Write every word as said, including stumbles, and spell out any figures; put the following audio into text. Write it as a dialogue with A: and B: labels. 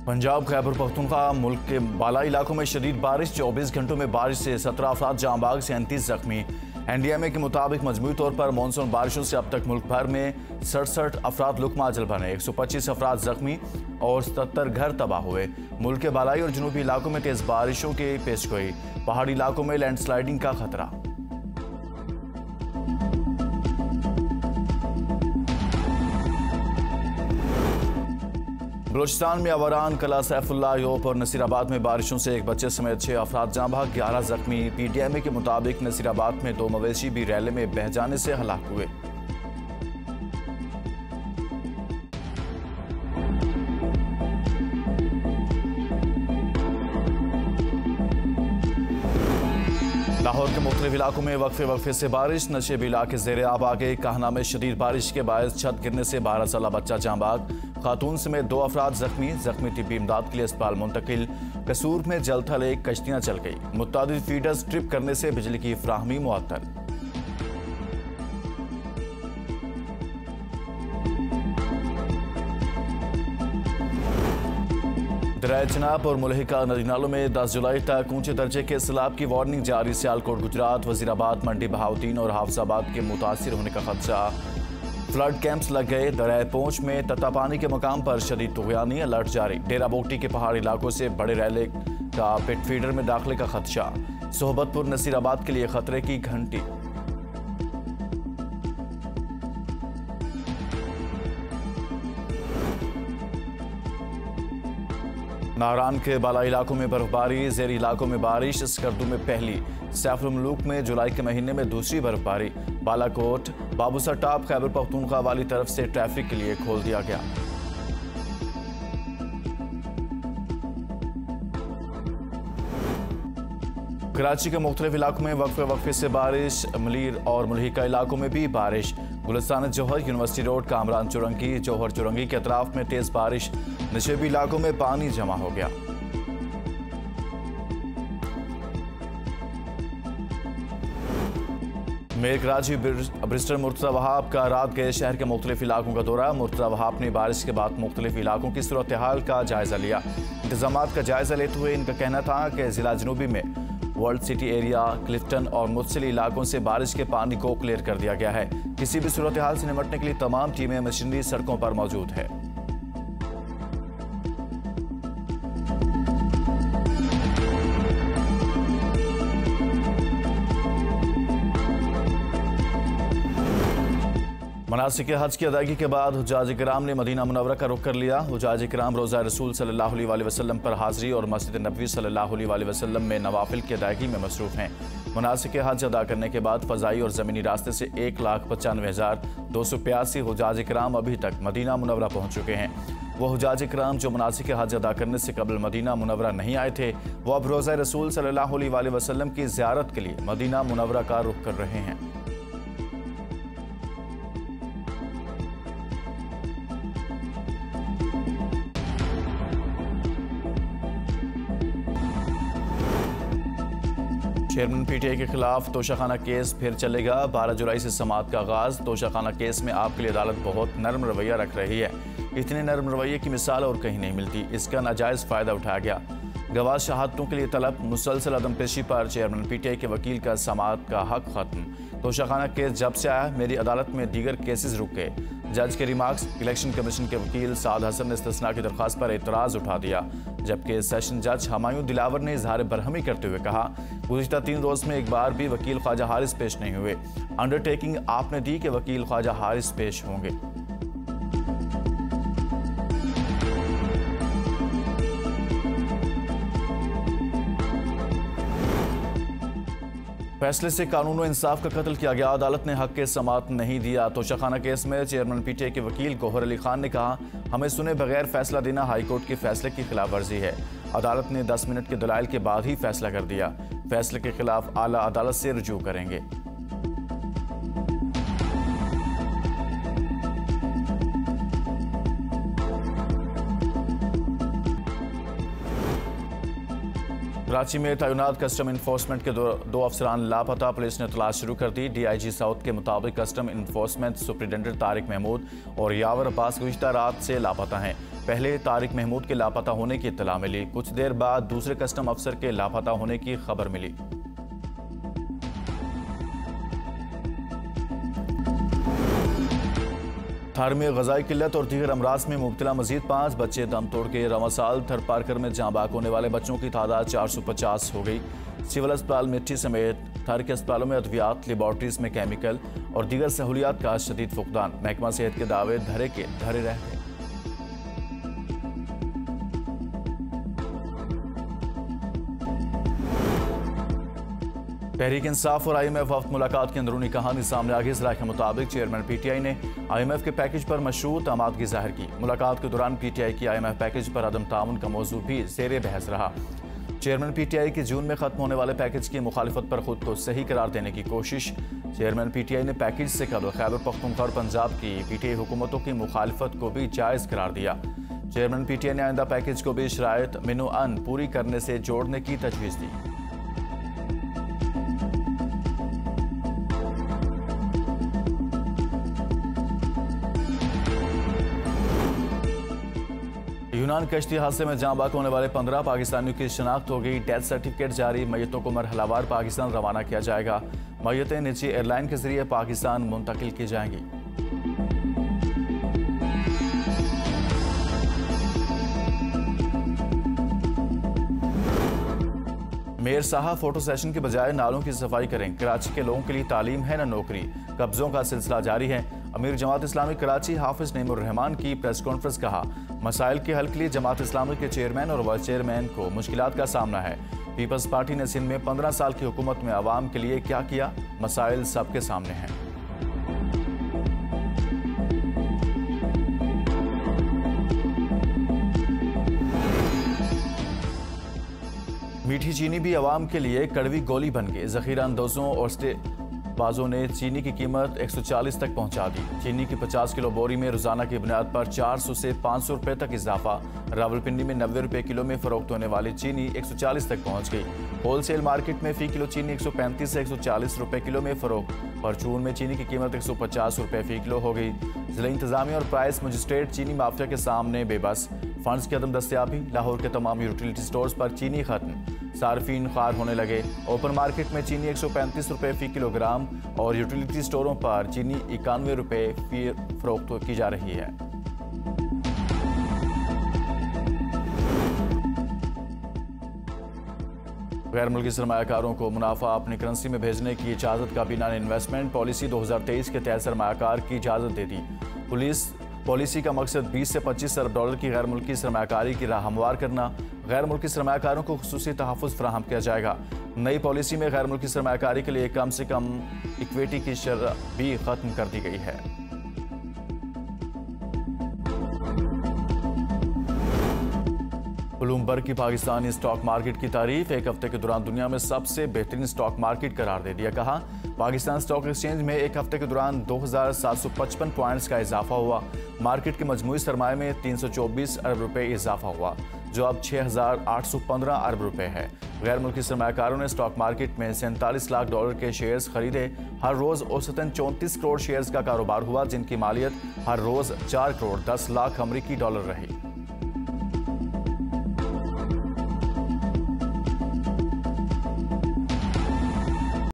A: पंजाब खैबर पख्तूनख्वा मुल्क के बालाई इलाकों में शदीद बारिश। चौबीस घंटों में बारिश से सत्रह अफराद जाँ बाग, सैंतीस जख्मी। एन डी एम ए के मुताबिक मजमूई तौर पर मानसून बारिशों से अब तक मुल्क भर में सड़सठ अफराद लुकमाजल बने, एक सौ पच्चीस अफराद जख्मी और सत्तर घर तबाह हुए। मुल्क के बालाई और जनूबी इलाकों में तेज बारिशों की पेशगोई। पहाड़ी इलाकों में लैंडस्लाइडिंग का खतरा। बलूचिस्तान में अवरान, कला, सैफुल्ला, योप और नसीराबाद में बारिशों से एक बच्चे समेत छह अफराद जाँ बहक, ग्यारह जख्मी। पी टी एम ए के मुताबिक नसीराबाद में दो मवेशी भी रैले में बह जाने से हलाक हुए। लाहौर के मुख्तलिफ इलाकों में वक्फे वक्फे से बारिश। नशेबी इलाके ज़ेरे आब आ गए। काहना में शदीद बारिश के बायस छत गिरने से बारह साल बच्चा जाँ बाग, खातून समेत दो अफराद जख्मी। जख्मी तिब्बी इमदाद के लिए अस्पताल मुंतकिल। कसूर में जलथल एक कश्तियाँ चल गई। मुतादिद फीडर्स ट्रिप करने से बिजली की फ्राहमी मुअत्तल। दरिया चनाब और मुलहिका नदी नालों में दस जुलाई तक ऊंचे दर्जे के सैलाब की वार्निंग जारी। सियालकोट गुजरात, वजीराबाद, मंडी, बहाउद्दीन और हाफजाबाद के मुतासिर होने का खदशा। फ्लड कैंप्स लग गए। दरिया पहुंच में तत्ता पानी के मकाम पर शदीद तुग़यानी, अलर्ट जारी। डेरा बोटी के पहाड़ी इलाकों से बड़े रैले का पिट फीडर में दाखिले का खदशा। सोहबतपुर नसीराबाद के लिए खतरे की घंटी। नाहरान के बालाई इलाकों में बर्फबारी, ज़ेरी इलाकों में बारिश। स्कर्दू में पहली, सैफुल मुलूक में जुलाई के महीने में दूसरी बर्फबारी। बालाकोट, बाबूसर टॉप खैबर पख्तूनख्वा वाली तरफ से ट्रैफिक के लिए खोल दिया गया। कराची के मुख्तलिफ इलाकों में वक्फे वक्फे से बारिश। मलीर और मुलहिका इलाकों में भी बारिश। गुलिस्तान जौहर, यूनिवर्सिटी रोड, कामरान चुरंगी, जौहर चुरंगी के अतराफ में तेज बारिश। नशेबी इलाकों में पानी जमा हो गया। मेयर कराची ब्रिस्टर मुर्तज़ा वहाब का रात गए शहर के मुख्तलिफ इलाकों का दौरा। मुर्तज़ा वहाब ने बारिश के बाद मुख्तलिफ इलाकों की सूरत हाल का जायजा लिया। इंतजामात का जायजा लेते हुए इनका कहना था कि जिला जनूबी में वर्ल्ड सिटी एरिया, क्लिफ्टन और मुतसिल इलाकों से बारिश के पानी को क्लियर कर दिया गया है। किसी भी सूरत हाल से निपटने के लिए तमाम टीमें मशीनरी सड़कों पर मौजूद है। मनासिक हज की अदायगी के बाद हुज्जाज किराम ने मदीना मुनव्वरा का रुख कर लिया। हुज्जाज किराम रोज़ा रसूल सल्लल्लाहु अलैहि वसल्लम पर हाज़री और मस्जिद नबवी सल्लल्लाहु अलैहि वसल्लम में नवाफिल की अदायगी में मसरूफ़ हैं। मनासिक हज अदा करने के बाद फ़ज़ाई और ज़मीनी रास्ते से एक लाख पचानवे हज़ार दो सौ प्यासी हुज्जाज किराम अभी तक मदीना मुनव्वरा पहुँच चुके हैं। वो हुज्जाज किराम जो मनासिक हज अदा करने से कबल मदीना मुनव्वरा नहीं आए थे, वो अब रोज़ा रसूल सल्लल्लाहु अलैहि वसल्लम की ज़ियारत के लिए मदीना मुनव्वरा का रुख कर रहे हैं। चेयरमैन पी टी आई के खिलाफ तोशाखाना केस फिर चलेगा। बारह जुलाई से समाअत का आगाज। तोशाखाना केस में आपके लिए अदालत बहुत नरम रवैया रख रही है। इतने नरम रवैये की मिसाल और कहीं नहीं मिलती। इसका नाजायज़ फ़ायदा उठाया गया। गवाह शहादतों के लिए तलब। मुसलसल अदम पेशी पर चेयरमैन पी टी आई के वकील का समाअत का हक खत्म। तोशाखाना केस जब से आया मेरी अदालत में दीगर केसेस रुक गए। जज के रिमार्क्स। इलेक्शन कमीशन के वकील साद हसन ने इस्तिस्ना की दरख्वास्त पर एतराज़ उठा दिया, जबकि सेशन जज हमायूं दिलावर ने इजहार बरहमी करते हुए कहा गुज़िश्ता तीन रोज़ में एक बार भी वकील ख्वाजा हारिस पेश नहीं हुए। अंडरटेकिंग आपने दी कि वकील ख्वाजा हारिस पेश होंगे। फैसले से कानून व इंसाफ का कत्ल किया गया। अदालत ने हक के समाअत नहीं दिया। तोशाखाना केस में चेयरमैन पी टी आई के वकील गौहर अली खान ने कहा हमें सुने बगैर फैसला देना हाईकोर्ट के फैसले की खिलाफ वर्जी है। अदालत ने दस मिनट के दलाइल के बाद ही फैसला कर दिया। फैसले के खिलाफ आला अदालत से रुजू करेंगे। कराची में तैनात कस्टम इन्फोर्समेंट के दो, दो अफसरान लापता। पुलिस ने तलाश शुरू कर दी। डी आई जी साउथ के मुताबिक custom enforcement superintendent Tariq Mahmood और यावर अब्बास गुज़िश्ता रात से लापता हैं। पहले तारिक महमूद के लापता होने की इत्तला मिली। कुछ देर बाद दूसरे कस्टम अफसर के लापता होने की खबर मिली। थार में ग़ज़ाई किल्लत और दीगर अमराज में मुब्तला मजीद पाँच बच्चे दम तोड़ के रवां साल थर पारकर में जाँ बाक होने वाले बच्चों की तादाद चार सौ पचास हो गई। सिविल अस्पताल मिट्टी समेत थार के अस्पतालों में अद्वियात, लेबॉर्ट्रीज में केमिकल और दीगर सहूलियात का शदीद फुकदान। महकमा सेहत के दावे धरे के धरे रह गए। तहरीक इंसाफ और आई एम एफ वफ्द मुलाकात की अंदरूनी कहानी सामने आ गई। इस राय के मुताबिक चेयरमैन पी टी आई ने आई एम एफ के पैकेज पर मशरूत आमादगी जाहिर की। मुलाकात के दौरान पी टी आई की आई एम एफ पैकेज पर अदम ताउन का मौजू भी ज़ेरे बहस रहा। चेयरमैन पी टी आई की जून में खत्म होने वाले पैकेज की मुखालिफत पर खुद को सही करार देने की कोशिश। चेयरमैन पी टी आई ने पैकेज से कबल खैबर पख्तूनख्वा और पंजाब की पी टी आई हुकूमतों की मुखालिफत को भी जायज़ करार दिया। चेयरमैन पी टी आई ने आइंदा पैकेज को भी शराइत मिनो अन पूरी करने से जोड़ने की तजवीज़ दी। यूनान कश्ती हादसे में जाँ बाक होने वाले पंद्रह पाकिस्तानियों की शिनाख्त हो गई। डेथ सर्टिफिकेट जारी। मैयतों को मरहलावार पाकिस्तान रवाना किया जाएगा। मैयतें निजी एयरलाइन के जरिए पाकिस्तान मुंतकिल की जाएंगी। मेयर साहब फोटो सेशन के बजाय नालों की सफाई करें। कराची के लोगों के लिए तालीम है न नौकरी। कब्जों का सिलसिला जारी है। अमीर जमात इस्लामी कराची हाफिज नईमुर रहमान की प्रेस कॉन्फ्रेंस। कहा, मसाइल के हल के लिए जमात इस्लामी के चेयरमैन और वाइस चेयरमैन को मुश्किलात का सामना है। पीपल्स पार्टी ने सिंध में पंद्रह साल की हुकूमत में आवाम के लिए क्या किया? मसाइल सबके सामने हैं। मीठी चीनी भी आवाम के लिए कड़वी गोली बन गई। जखीरा अंदोजों और बाजों ने चीनी की कीमत एक सौ चालीस तक पहुंचा दी। चीनी की पचास किलो बोरी में रोजाना की बुनियाद पर चार सौ से पाँच सौ रुपए तक इजाफा। रावलपिंडी में नब्बे रुपए किलो में फरोख्त होने वाली चीनी एक सौ चालीस तक पहुंच गई। होलसेल मार्केट में फी किलो चीनी एक सौ पैंतीस से एक सौ चालीस रुपए किलो में फरोख्त। परचून में चीनी की कीमत एक सौ पचास रुपए फी किलो हो गई। जिला इंतजामिया और प्राइस मजिस्ट्रेट चीनी माफिया के सामने बेबस। फंड्स की अदम दस्तियाबी। लाहौर के तमाम यूटिलिटी स्टोर्स पर चीनी खत्म। सार्फिन ख्वार होने लगे। ओपन मार्केट में चीनी एक सौ पैंतीस रुपए फी किलोग्राम और यूटिलिटी स्टोरों पर चीनी इक्यानवे रुपए फी फरोख्त की जा रही है। गैर मुल्की सरमायाकारों को मुनाफा अपनी करेंसी में भेजने की इजाज़त काबीना ने इन्वेस्टमेंट पॉलिसी दो हज़ार तेईस के तहत सरमायाकार की इजाज़त दे दी। पुलिस पॉलिसी का मकसद बीस से पच्चीस अरब डॉलर की गैर मुल्की सरमायाकारी की राह हमवार करना। गैर मुल्की सरमायाकारों को खुसूसी तहफ़्फ़ुज़ फराहम किया जाएगा। नई पॉलिसी में गैर मुल्की सरमायाकारी के लिए कम से कम इक्विटी की शर्त भी खत्म कर दी गई है। ब्लूमबर्ग की पाकिस्तानी स्टॉक मार्केट की तारीफ। एक हफ्ते के दौरान दुनिया में सबसे बेहतरीन स्टॉक मार्केट करार दे दिया। कहा, पाकिस्तान स्टॉक एक्सचेंज में एक हफ्ते के दौरान दो हज़ार सात सौ पचपन पॉइंट्स का इजाफा हुआ। मार्केट के मजमूई सरमाए में तीन सौ चौबीस अरब रुपए इजाफा हुआ, जो अब छः हज़ार आठ सौ पंद्रह अरब रुपए है। गैर मुल्की सरमायाकारों ने स्टॉक मार्केट में सैंतालीस लाख डॉलर के शेयर्स खरीदे। हर रोज औसतन चौंतीस करोड़ शेयर्स का कारोबार हुआ, जिनकी मालियत हर रोज चार करोड़ दस लाख अमरीकी डॉलर रही।